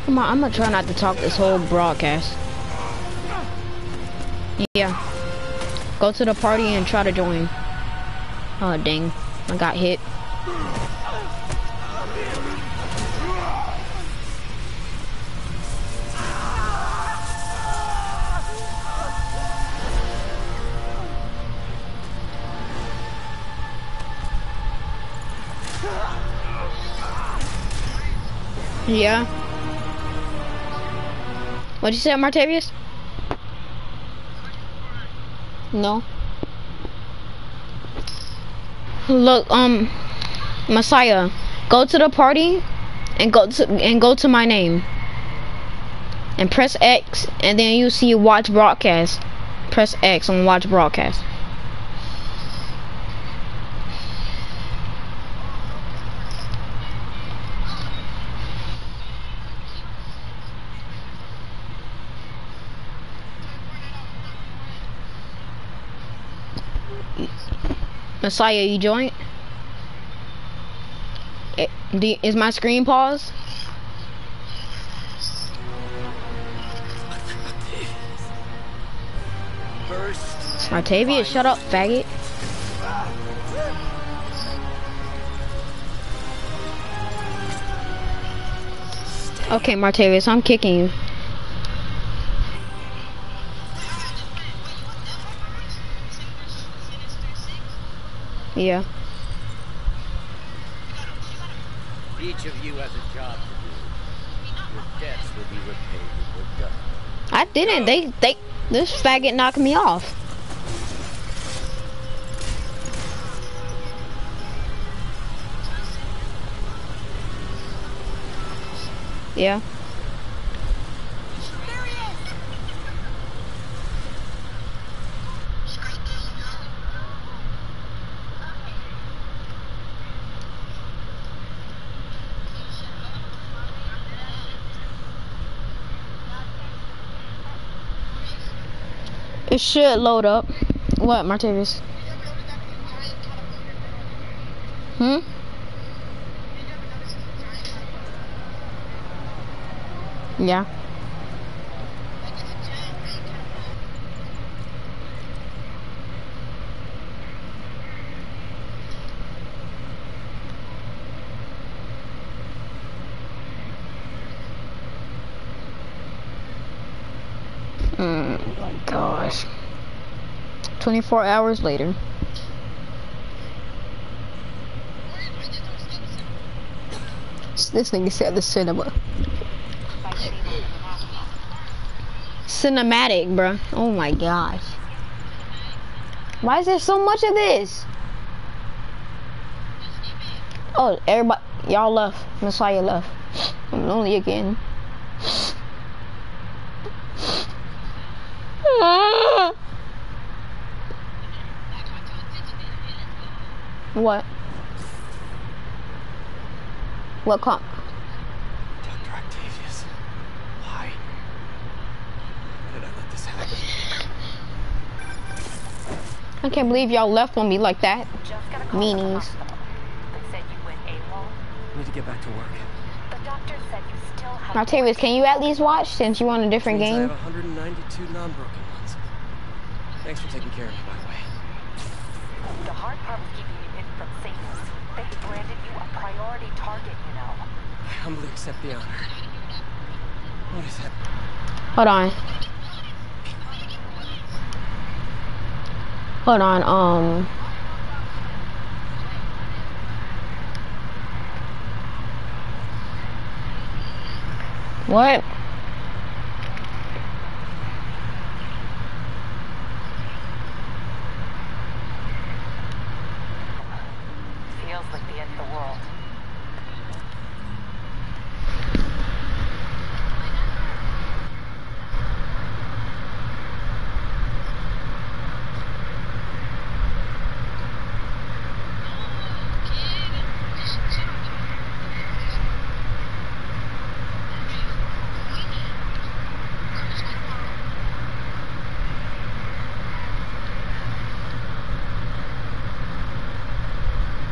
Come on, I'm gonna try not to talk this whole broadcast. Yeah. Go to the party and try to join. Oh, dang. I got hit. Yeah. What'd you say, Martavius? No. Look, Messiah, go to the party and go to my name. And press X and then you see watch broadcast. Press X and watch broadcast. Messiah, you joined? Is my screen paused? Martavius, shut up, faggot. Okay, Martavius, I'm kicking you. Yeah. Each of you has a job to do. Your debts will be repaid when we're done. I didn't. This faggot knocked me off. Yeah. It should load up. What, Martavius? Hmm? Yeah. Oh my gosh. 24 hours later. This nigga said the cinema. Cinematic, bruh. Oh my gosh. Why is there so much of this? Oh, everybody, y'all left. Messiah left. I'm lonely again. What? What call? Dr. Octavius, why? Why did I let this happen? I can't believe y'all left on me like that. Meanies. I need to get back to work. The doctor said you still have. Martavius, can you at least watch since you on a different I game? have 192 non-broken ones. Thanks for taking care of me, by the way. The hard part was keeping you hidden from Satanists. They branded you a priority target, you know. I humbly accept the honor. What is that? Hold on. Hold on, what? Feels like the end of the world.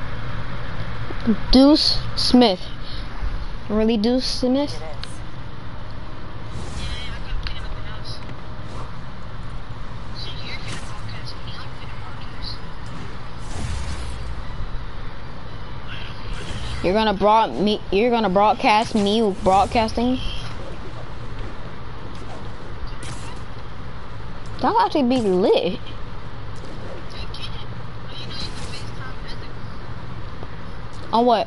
Deuce Smith. Really, Deuce Smith? It is. You're gonna broadcast me broadcasting. That'll actually be lit. On what?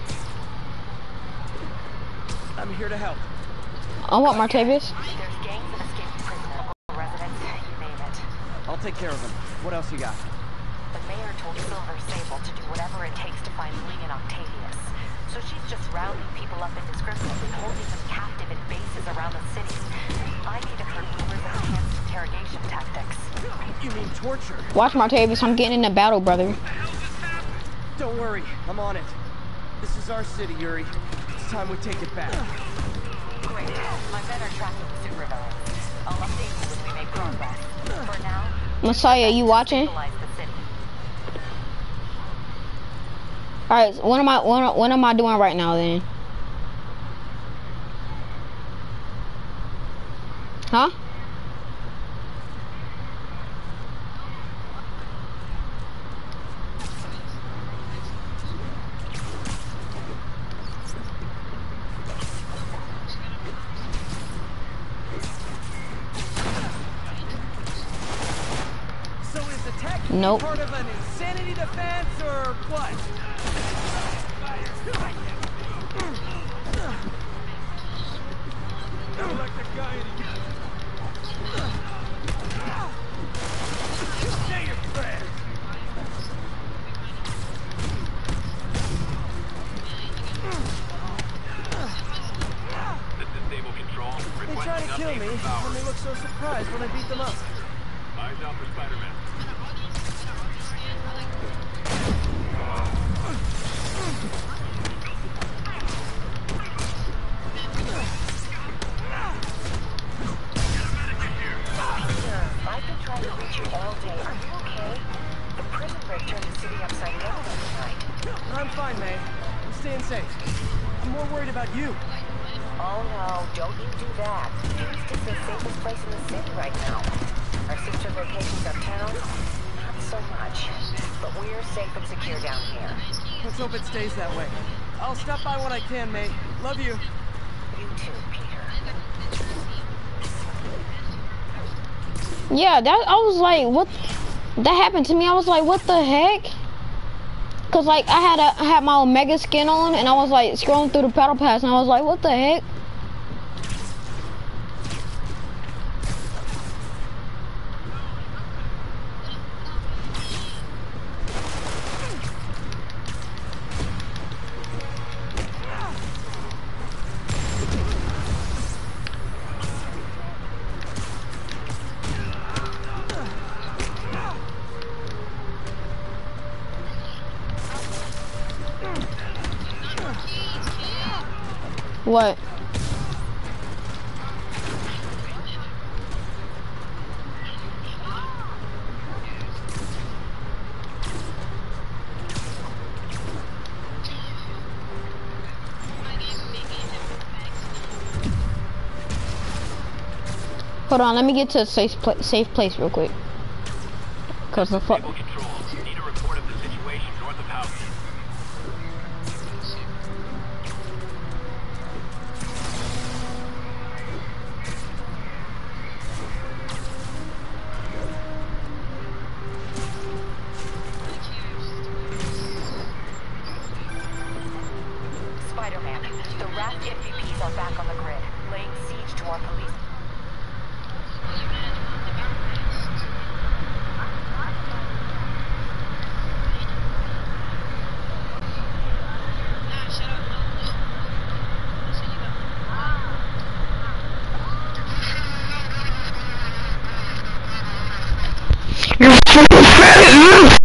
I'm here to help. On what, Martavius? There's gangs of escaped prisoner residents, you name it. I'll take care of him. What else you got? The mayor told Silver Sable to do whatever it takes to find Lee and Octavius. So she's just rounding people up indiscriminately, holding them captive in bases around the city. I need to heard rumors of enhanced interrogation tactics. You mean torture? Watch, Martavius. I'm getting in a battle, brother. Don't worry, I'm on it. This is our city, Yuri. It's time we take it back. Great. My men are tracking the supervillains. I'll update you when we make progress. For now, Messiah, you watching? stabilize the city. All right. What am I doing right now then? Huh? So is attack Nope. part of an insanity defense or what? Like the guy in Say your prayers. This is Stable Control. They try to kill me, and they look so surprised when I beat them up. Eyes out for Spider-Man. I've been trying to reach you all day. Are you okay? The prison break turned the city upside down last night. I'm fine, May. I'm staying safe. I'm more worried about you. Oh no, don't you do that. Phoenix is the safest place in the city right now. Our sister locations uptown, not so much. But we're safe and secure down here. Let's hope it stays that way. I'll stop by when I can, May. Love you. You too, Peter. Yeah, I was like, what? That happened to me. I was like, what the heck? Cause like I had my Omega skin on, and I was like scrolling through the battle pass, and I was like, what the heck? What? Hold on, let me get to a safe place real quick. Cause the fuck. Stable Control. Need a report of the situation north of House. Spider-Man, the Raft MVPs are back on the grid, laying siege to our police. You're so fat.